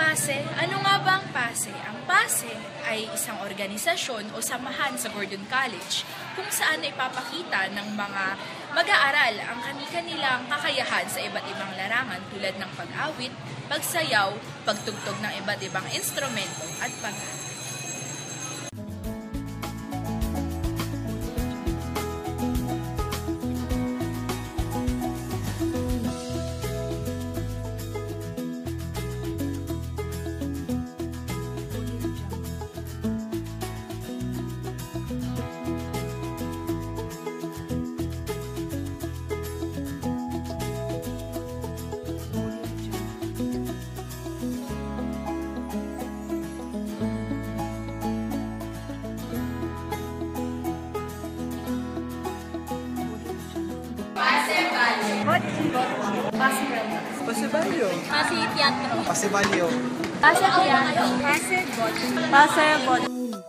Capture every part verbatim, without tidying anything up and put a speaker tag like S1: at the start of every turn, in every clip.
S1: PASE. Ano nga ba ang PASE? Ang PASE ay isang organisasyon o samahan sa Gordon College kung saan ay papakita ng mga mag-aaral ang kani-kanilang kakayahan sa iba't ibang larangan tulad ng pag-awit, pagsayaw, pagtugtog ng iba't ibang instrumento at pag-aaral.
S2: PASE Balyo.
S3: PASE Teatro.
S2: PASE Balyo.
S3: PASE Teatro. PASE Bot. PASE Bot.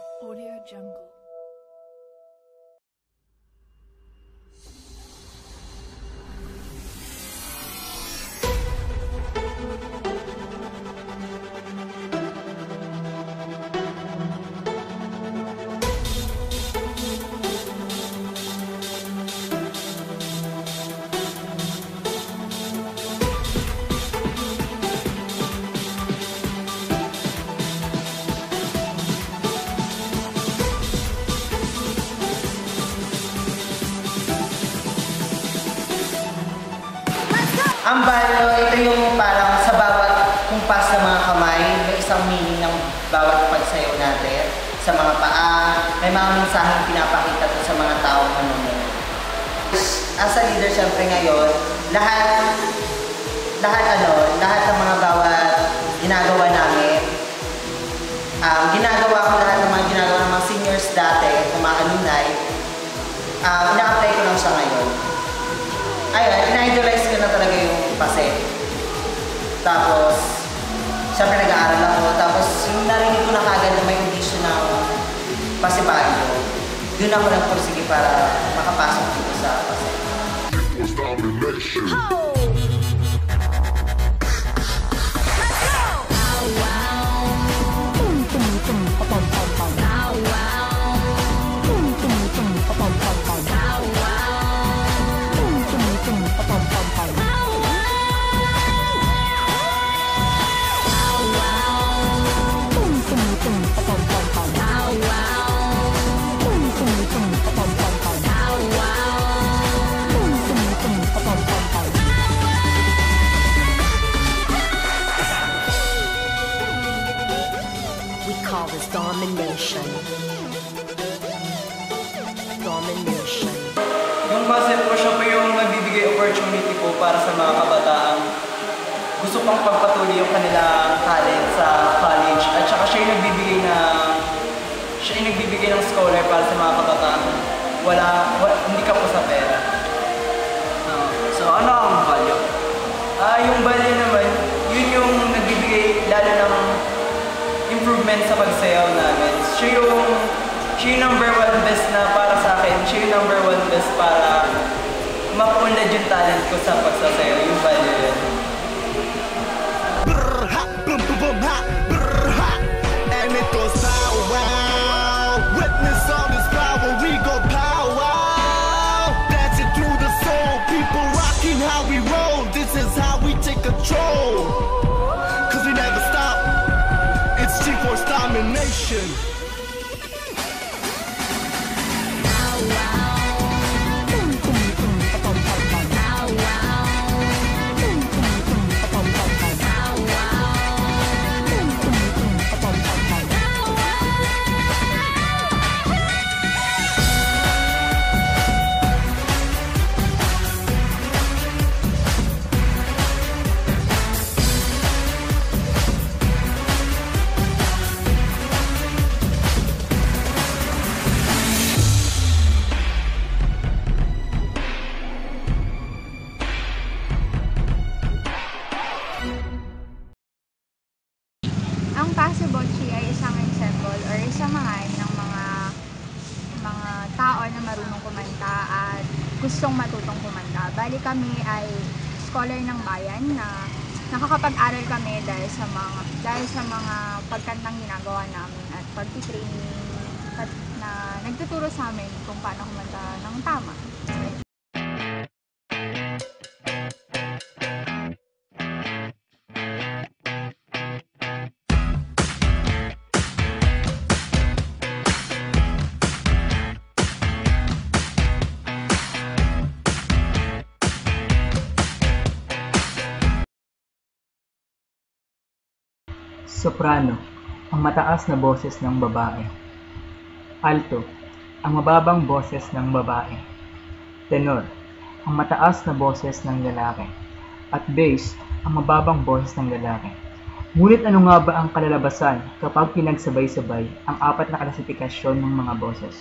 S2: Ang balyo, ito yung parang sa bawat kumpas ng mga kamay, may isang meaning ng bawat pagsayaw natin. Sa mga paa, may mga mensaheng pinapakita to sa mga taong manunod. As a leader, syempre ngayon, lahat, lahat ano, lahat ng mga bawat ginagawa namin, um, ginagawa ko lahat ng mga ginagawa ng mga seniors dati, ng mga alumni, um, ina-apply ko lang siya ngayon. Ayun, ina-idolize ko na talaga yung PASE. Tapos, syempre nag-aaral ako. Tapos, yung narinig ko na kagad na may audition ng PASE Balyo, doon ako nagpursige para makapasok dito sa PASE.
S4: Call this domination. Domination.
S5: Yung PASE po, siya po yung nagbibigay opportunity po para sa mga kabataan gusto pang pagpatuloy yung kanilang talent sa college, at saka siya yung nagbibigay ng siya yung nagbibigay ng scholar para sa mga kabataan. Wala, wala hindi ka po sa pera. Uh, so ano ang value? Ah, uh, yung value naman, yun yung nagbibigay lalo ng improvement sa pagsayaw namin. Siya yung, siya yung number one best na para sa akin. Siya yung number one best para mapunlad yung talent ko sa pagsasayaw. Yung value yun.
S6: Brrrha, boom boom boom ha, brrrha, and it goes pow wow. Witness all this power, we go pow wow. Dancing through the soul, people rocking how we roll. This is how we take control. Cause we never stop. It's G-Force domination.
S3: Ang PASE Bocce ay isang ensemble or isang samahan ng mga mga tao na marunong kumanta at gustong matutong kumanta. Bali kami ay scholar ng bayan na nakakapag-aral kami dahil sa mga dahil sa mga pagkantang ginagawa namin at pagti-training at na nagtuturo sa amin kung paano kumanta ng tama.
S7: Soprano, ang mataas na boses ng babae. Alto, ang mababang boses ng babae. Tenor, ang mataas na boses ng lalaki. At bass, ang mababang boses ng lalaki. Ngunit ano nga ba ang kalalabasan kapag pinagsabay-sabay ang apat na klasifikasyon ng mga boses?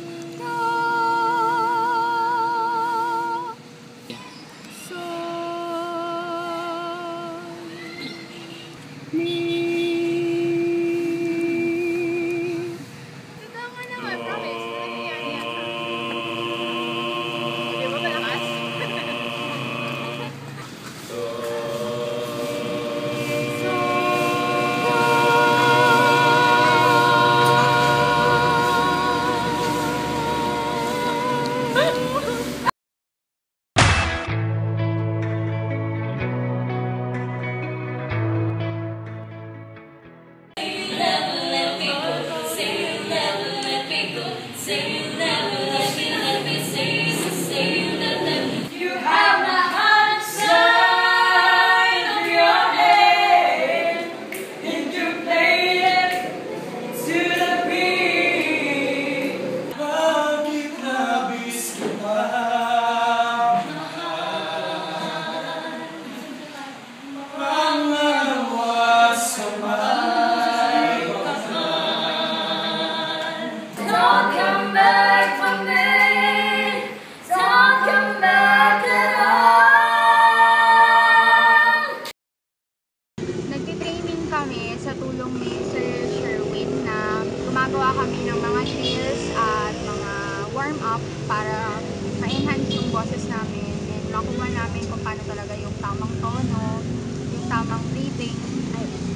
S3: Nagtitraining kami sa tulong ni Sir Sherwin na gumagawa kami ng mga drills at mga warm-up para ma-enhance yung boses namin and makuha namin kung paano talaga yung tamang tono, yung tamang breathing, ay,